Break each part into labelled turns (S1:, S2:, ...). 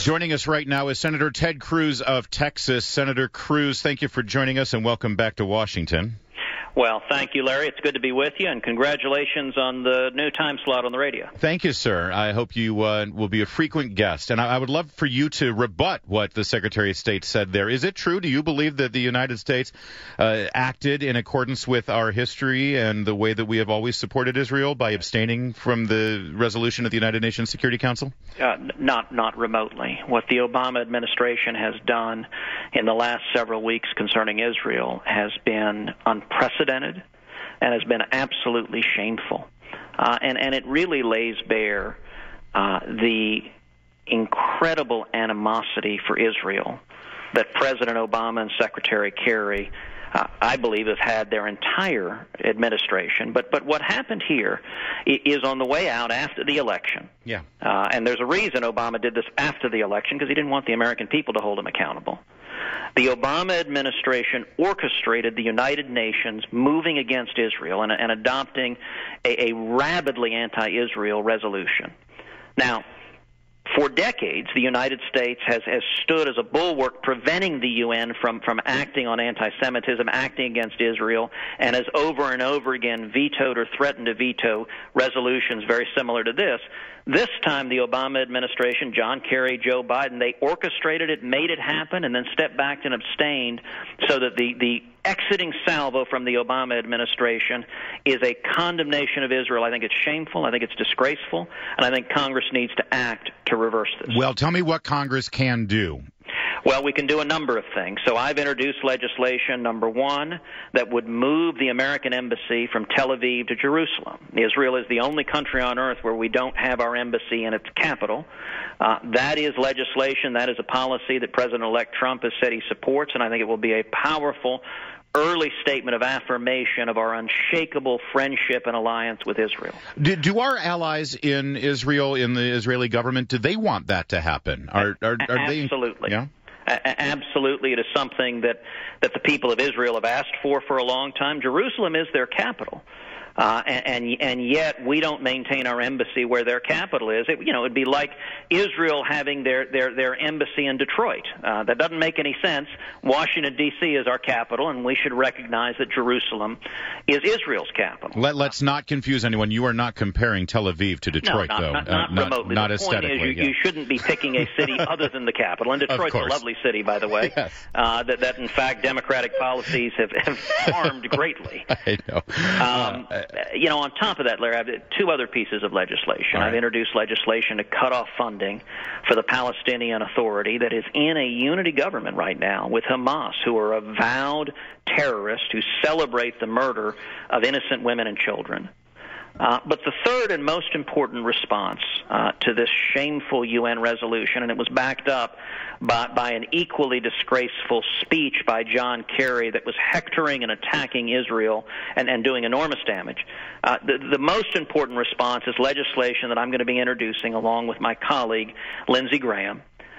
S1: Joining us right now is Senator Ted Cruz of Texas. Senator Cruz, thank you for joining us and welcome back to Washington.
S2: Well, thank you, Larry. It's good to be with you, and congratulations on the new time slot on the radio.
S1: Thank you, sir. I hope you will be a frequent guest. And I would love for you to rebut what the Secretary of State said there. Is it true? Do you believe that the United States acted in accordance with our history and the way that we have always supported Israel by abstaining from the resolution of the United Nations Security Council?
S2: Not remotely. What the Obama administration has done in the last several weeks concerning Israel has been unprecedented and has been absolutely shameful. And it really lays bare the incredible animosity for Israel that President Obama and Secretary Kerry, I believe, have had their entire administration. But what happened here is on the way out after the election.
S1: Yeah.
S2: And there's a reason Obama did this after the election, because he didn't want the American people to hold him accountable. The Obama administration orchestrated the United Nations moving against Israel and adopting a rabidly anti-Israel resolution. Now, for decades, the United States has stood as a bulwark preventing the UN from acting on anti-Semitism, acting against Israel, and has over and over again vetoed or threatened to veto resolutions very similar to this. This time, the Obama administration, John Kerry, Joe Biden, they orchestrated it, made it happen, and then stepped back and abstained so that the exiting salvo from the Obama administration is a condemnation of Israel. I think it's shameful, I think it's disgraceful, and I think Congress needs to act to reverse this.
S1: Well, tell me what Congress can do.
S2: Well, we can do a number of things. So I've introduced legislation, number one, that would move the American embassy from Tel Aviv to Jerusalem. Israel is the only country on earth where we don't have our embassy in its capital. That is legislation. That is a policy that President-elect Trump has said he supports, and I think it will be a powerful early statement of affirmation of our unshakable friendship and alliance with Israel.
S1: Do our allies in Israel, in the Israeli government, do they want that to happen? Are
S2: Absolutely.
S1: They? Yeah?
S2: Absolutely. It is something that the people of Israel have asked for a long time. Jerusalem is their capital. And yet we don't maintain our embassy where their capital is. It'd be like Israel having their embassy in Detroit. That doesn't make any sense. Washington, D.C. is our capital, and we should recognize that Jerusalem is Israel's capital.
S1: Let's not confuse anyone. You are not comparing Tel Aviv to Detroit,
S2: though.
S1: Not
S2: remotely.
S1: Not
S2: the point
S1: aesthetically.
S2: Is you shouldn't be picking a city other than the capital. And Detroit's a lovely city, by the way.
S1: Yes.
S2: That in fact, democratic policies have harmed greatly.
S1: I know.
S2: On top of that, Larry, I have two other pieces of legislation.
S1: Right.
S2: I've introduced legislation to cut off funding for the Palestinian Authority that is in a unity government right now with Hamas, who are avowed terrorists who celebrate the murder of innocent women and children. But the third and most important response to this shameful UN resolution, and it was backed up by an equally disgraceful speech by John Kerry that was hectoring and attacking Israel and doing enormous damage. The most important response is legislation that I'm going to be introducing along with my colleague, Lindsey Graham,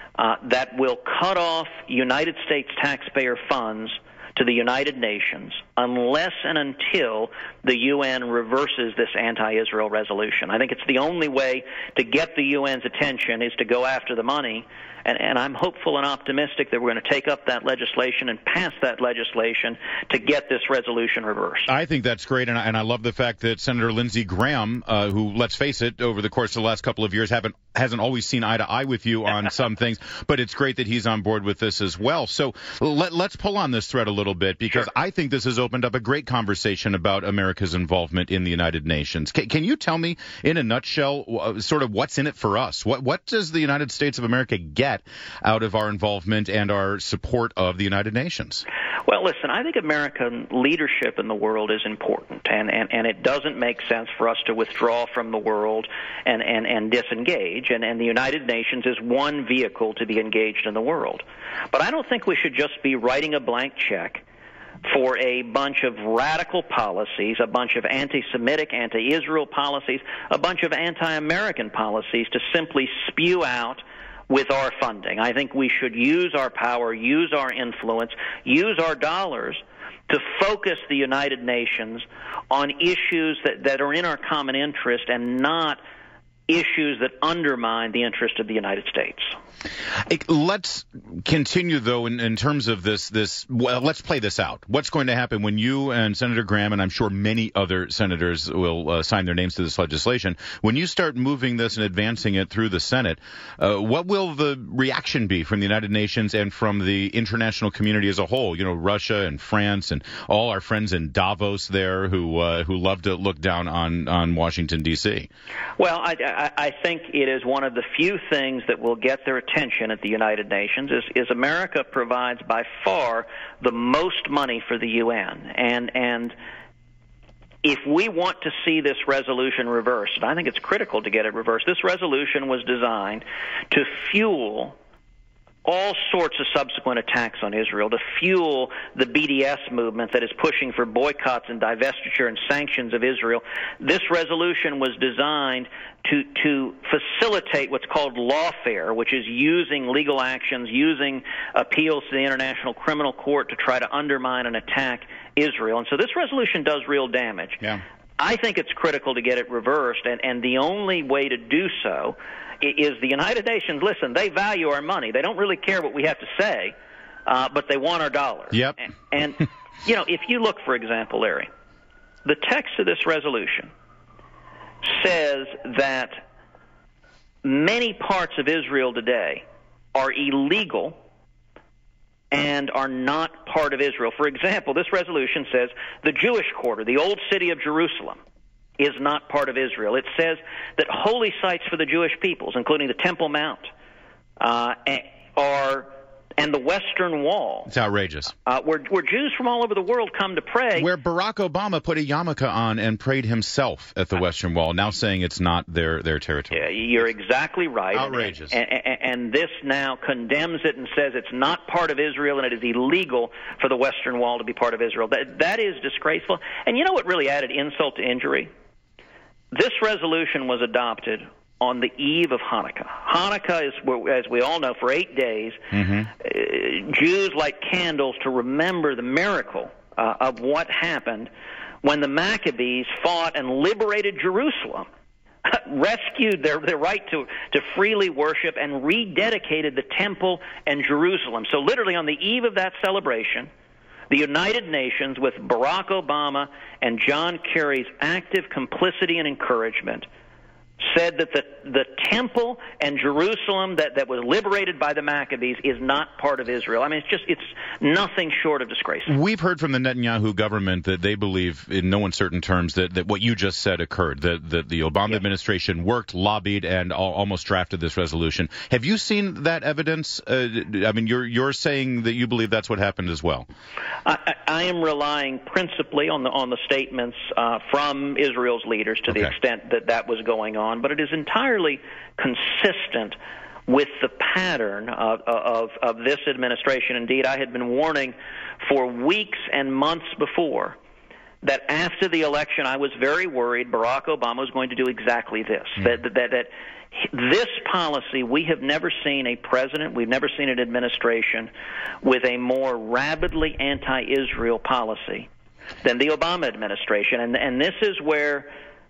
S2: that will cut off United States taxpayer funds to the United Nations unless and until the UN reverses this anti-Israel resolution. I think it's the only way to get the UN's attention is to go after the money, and I'm hopeful and optimistic that we're going to take up that legislation and pass that legislation to get this resolution reversed.
S1: I think that's great, and I love the fact that Senator Lindsey Graham, who, let's face it, over the course of the last couple of years hasn't always seen eye to eye with you on some things, but it's great that he's on board with this as well. So let's pull on this thread a little bit, because
S2: Sure.
S1: I think this has opened up a great conversation about America's involvement in the United Nations. Can you tell me, in a nutshell, sort of what's in it for us? What does the United States of America get out of our involvement and our support of the United Nations?
S2: Well, listen, I think American leadership in the world is important, and it doesn't make sense for us to withdraw from the world and disengage, and the United Nations is one vehicle to be engaged in the world. But I don't think we should just be writing a blank check for a bunch of radical policies, a bunch of anti-Semitic, anti-Israel policies, a bunch of anti-American policies to simply spew out with our funding. I think we should use our power, use our influence, use our dollars to focus the United Nations on issues that are in our common interest and not issues that undermine the interest of the United States.
S1: Let's continue, though, in terms of this. Well, let's play this out. What's going to happen when you and Senator Graham, and I'm sure many other senators will sign their names to this legislation, when you start moving this and advancing it through the Senate, what will the reaction be from the United Nations and from the international community as a whole? You know, Russia and France and all our friends in Davos there who love to look down on Washington, D.C.
S2: Well, I think it is one of the few things that will get their attention at the United Nations is America provides by far the most money for the UN. And if we want to see this resolution reversed, and I think it's critical to get it reversed, this resolution was designed to fuel all sorts of subsequent attacks on Israel, to fuel the BDS movement that is pushing for boycotts and divestiture and sanctions of Israel. This resolution was designed to facilitate what's called lawfare, which is using legal actions, using appeals to the International Criminal Court to try to undermine and attack Israel. And so this resolution does real damage.
S1: Yeah.
S2: I think it's critical to get it reversed, and the only way to do so is the United Nations. Listen, they value our money. They don't really care what we have to say, but they want our dollars.
S1: Yep.
S2: And you know, if you look, for example, Larry, the text of this resolution says that many parts of Israel today are illegal and are not part of Israel. For example, this resolution says the Jewish quarter, the old city of Jerusalem, is not part of Israel. It says that holy sites for the Jewish peoples, including the Temple Mount, and the Western Wall.
S1: It's outrageous.
S2: Where Jews from all over the world come to pray.
S1: Where Barack Obama put a yarmulke on and prayed himself at the Western Wall, now saying it's not their territory.
S2: Yeah, you're exactly right.
S1: Outrageous.
S2: And this now condemns it and says it's not part of Israel and it is illegal for the Western Wall to be part of Israel. That is disgraceful. And you know what really added insult to injury? This resolution was adopted on the eve of Hanukkah. Hanukkah is, as we all know, for 8 days, Jews light candles to remember the miracle of what happened when the Maccabees fought and liberated Jerusalem, rescued their right to freely worship, and rededicated the temple and Jerusalem. So literally on the eve of that celebration, the United Nations, with Barack Obama and John Kerry's active complicity and encouragement, said that the temple and Jerusalem that was liberated by the Maccabees is not part of Israel. I mean, it's nothing short of disgraceful.
S1: We've heard from the Netanyahu government that they believe, in no uncertain terms, that what you just said occurred, that the Obama administration worked, lobbied, and almost drafted this resolution. Have you seen that evidence? I mean, you're saying that you believe that's what happened as well.
S2: I am relying principally on the statements from Israel's leaders to the extent that was going on, but it is entirely consistent with the pattern of this administration. Indeed, I had been warning for weeks and months before that after the election I was very worried Barack Obama was going to do exactly this, that this policy, we have never seen a president, we've never seen an administration with a more rabidly anti-Israel policy than the Obama administration. And this is where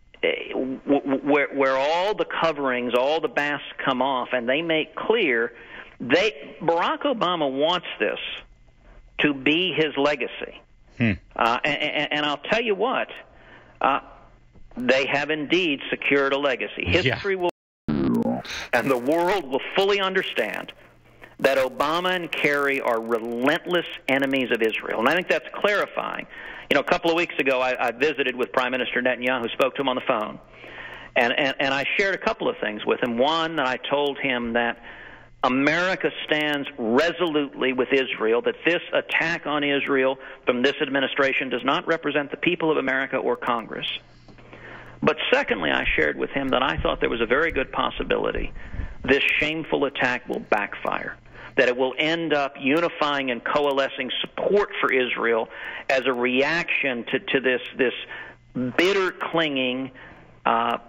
S2: all the coverings, all the masks come off, and they make clear Barack Obama wants this to be his legacy. And I'll tell you what, they have indeed secured a legacy. History will, and the world will fully understand that Obama and Kerry are relentless enemies of Israel. And I think that's clarifying. You know, a couple of weeks ago, I visited with Prime Minister Netanyahu, spoke to him on the phone, and I shared a couple of things with him. One, I told him that America stands resolutely with Israel, that this attack on Israel from this administration does not represent the people of America or Congress. But secondly, I shared with him that I thought there was a very good possibility this shameful attack will backfire, that it will end up unifying and coalescing support for Israel as a reaction to this bitter clinging,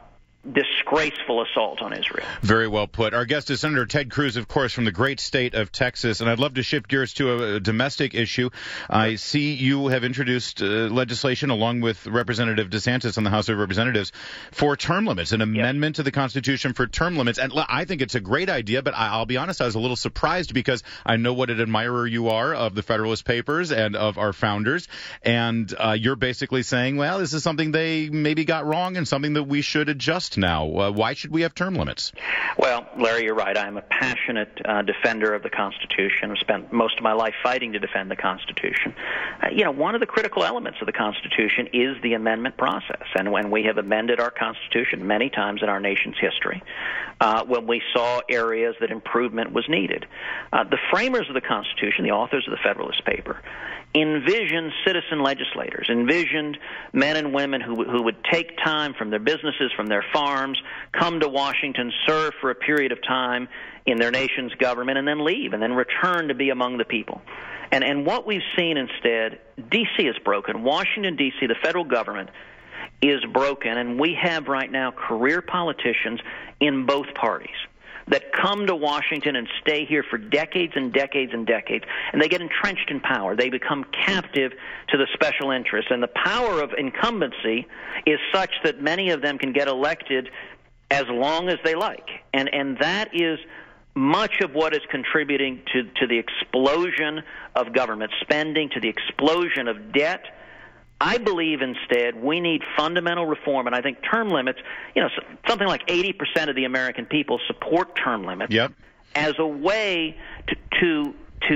S2: disgraceful assault on Israel.
S1: Very well put. Our guest is Senator Ted Cruz, of course, from the great state of Texas. And I'd love to shift gears to a domestic issue. I see you have introduced legislation along with Representative DeSantis in the House of Representatives for term limits, an amendment to the Constitution for term limits. And I think it's a great idea, but I'll be honest, I was a little surprised because I know what an admirer you are of the Federalist Papers and of our founders. And you're basically saying, well, this is something they maybe got wrong and something that we should adjust now. Why should we have term limits?
S2: Well, Larry, you're right. I'm a passionate defender of the Constitution. I've spent most of my life fighting to defend the Constitution. One of the critical elements of the Constitution is the amendment process. And when we have amended our Constitution many times in our nation's history, when we saw areas that improvement was needed. The framers of the Constitution, the authors of the Federalist Paper, envisioned citizen legislators, envisioned men and women who would take time from their businesses, from their farms, come to Washington, serve for a period of time in their nation's government, and then leave, and then return to be among the people. And what we've seen instead, D.C. is broken. Washington, D.C., the federal government, is broken, and we have right now career politicians in both parties that come to Washington and stay here for decades and decades and decades, and they get entrenched in power. They become captive to the special interests, and the power of incumbency is such that many of them can get elected as long as they like. And that is much of what is contributing to the explosion of government spending, to the explosion of debt. I believe instead we need fundamental reform, and I think term limits, something like 80% of the American people support term limits as a way to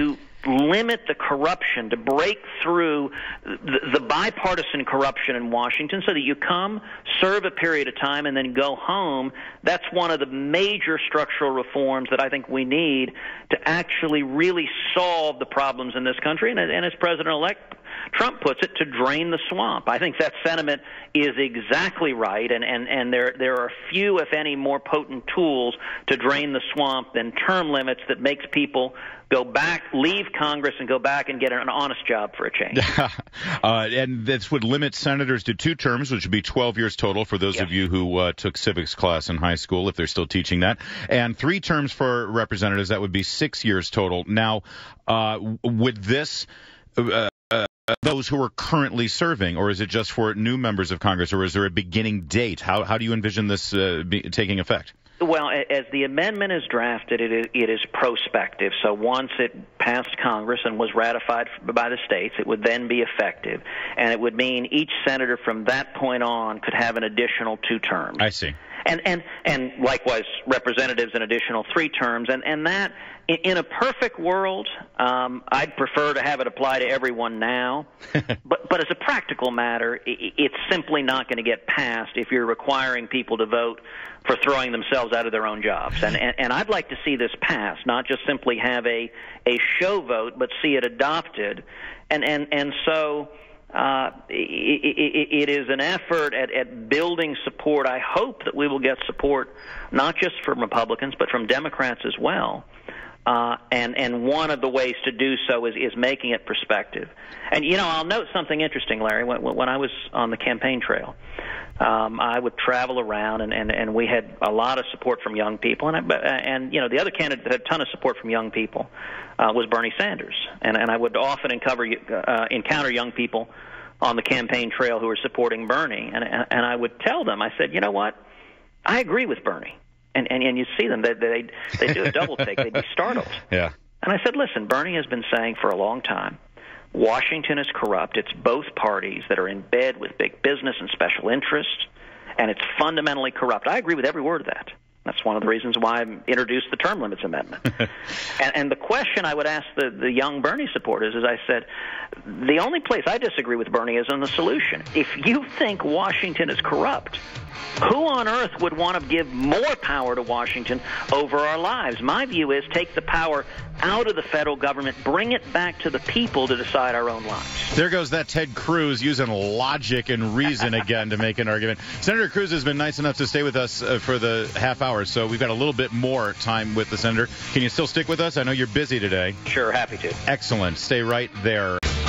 S2: limit the corruption, to break through the bipartisan corruption in Washington so that you come, serve a period of time, and then go home. That's one of the major structural reforms that I think we need to actually really solve the problems in this country, and as President-elect Trump puts it, to drain the swamp. I think that sentiment is exactly right, and there are few, if any, more potent tools to drain the swamp than term limits that makes people go back, leave Congress, and go back and get an honest job for a change.
S1: And this would limit senators to 2 terms, which would be 12 years total for those of you who took civics class in high school, if they're still teaching that, and 3 terms for representatives. That would be 6 years total. Now, would this those who are currently serving, or is it just for new members of Congress, or is there a beginning date? How do you envision this taking effect?
S2: Well, as the amendment is drafted, it is prospective. So once it passed Congress and was ratified by the states, it would then be effective. And it would mean each senator from that point on could have an additional 2 terms.
S1: I see.
S2: And likewise, representatives an additional 3 terms. And that, in a perfect world, I'd prefer to have it apply to everyone now. But as a practical matter, it's simply not going to get passed if you're requiring people to vote for throwing themselves out of their own jobs. And I'd like to see this passed, not just simply have a show vote, but see it adopted. And so it is an effort at building support. I hope that we will get support not just from Republicans, but from Democrats as well. And one of the ways to do so is making it prospective. And, I'll note something interesting, Larry. When I was on the campaign trail, I would travel around, and we had a lot of support from young people. And the other candidate that had a ton of support from young people was Bernie Sanders. And I would often encounter young people on the campaign trail who were supporting Bernie. And I would tell them, I said, you know what? I agree with Bernie. And you see them, they do a double take. They'd be startled.
S1: Yeah.
S2: And I said, listen, Bernie has been saying for a long time, Washington is corrupt. It's both parties that are in bed with big business and special interests, and it's fundamentally corrupt. I agree with every word of that. That's one of the reasons why I introduced the term limits amendment. And the question I would ask the young Bernie supporters is, I said, the only place I disagree with Bernie is on the solution. If you think Washington is corrupt, who on earth would want to give more power to Washington over our lives? My view is take the power out of the federal government, bring it back to the people to decide our own lives.
S1: There goes that Ted Cruz using logic and reason again to make an argument. Senator Cruz has been nice enough to stay with us for the half hour, so we've got a little bit more time with the senator. Can you still stick with us? I know you're busy today.
S2: Sure, happy to.
S1: Excellent. Stay right there.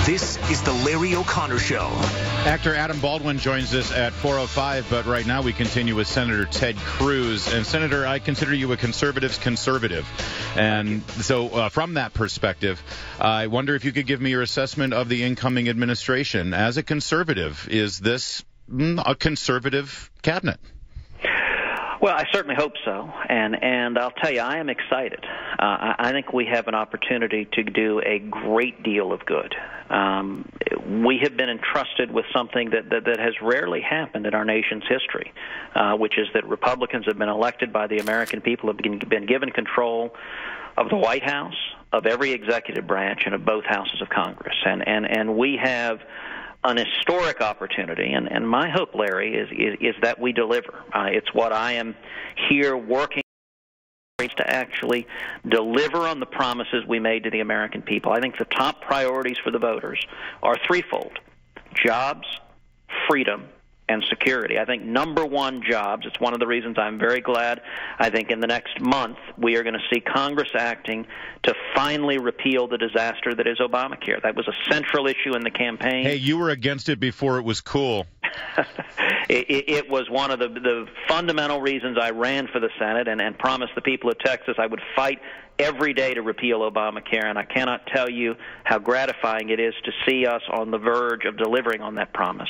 S3: This is the Larry O'Connor Show.
S1: Actor Adam Baldwin joins us at 4:05, but right now we continue with Senator Ted Cruz. And Senator, I consider you a conservative's conservative. And so from that perspective, I wonder if you could give me your assessment of the incoming administration. As a conservative, is this a conservative cabinet?
S2: Well, I certainly hope so, and I'll tell you, I am excited. I think we have an opportunity to do a great deal of good. We have been entrusted with something that has rarely happened in our nation's history, which is that Republicans have been elected by the American people, have been given control of the White House, of every executive branch, and of both houses of Congress. And we have an historic opportunity, and my hope, Larry, is that we deliver. It's what I am here working to actually deliver on the promises we made to the American people. I think the top priorities for the voters are threefold: jobs, freedom, and security. I think number one, jobs. It's one of the reasons I'm very glad. I think in the next month we are going to see Congress acting to finally repeal the disaster that is Obamacare. That was a central issue in the campaign.
S1: Hey, you were against it before it was cool.
S2: It was one of the fundamental reasons I ran for the Senate and promised the people of Texas I would fight every day to repeal Obamacare, and I cannot tell you how gratifying it is to see us on the verge of delivering on that promise.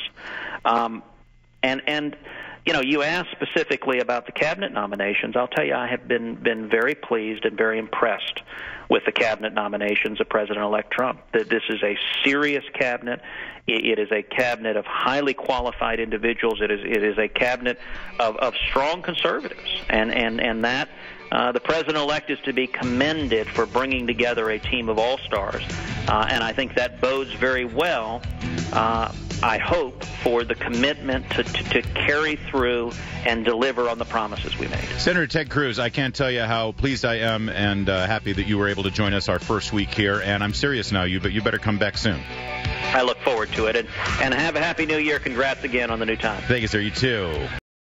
S2: And you know, you asked specifically about the cabinet nominations. I'll tell you, I have been very pleased and very impressed with the cabinet nominations of President-elect Trump. This is a serious cabinet. It is a cabinet of highly qualified individuals. It is a cabinet of strong conservatives, and that the president-elect is to be commended for bringing together a team of all-stars, and I think that bodes very well. I hope for the commitment to carry through and deliver on the promises we made.
S1: Senator Ted Cruz, I can't tell you how pleased I am and happy that you were able to join us our first week here. And I'm serious now, but you better come back soon.
S2: I look forward to it. And have a happy new year. Congrats again on the new time.
S1: Thank you, sir. You too.